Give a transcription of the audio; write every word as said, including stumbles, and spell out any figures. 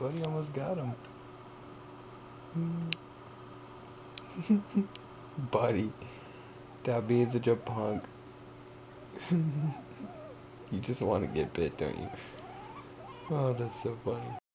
buddy. Almost got him. Buddy. That be such a punk. You just want to get bit, don't you? Oh, that's so funny.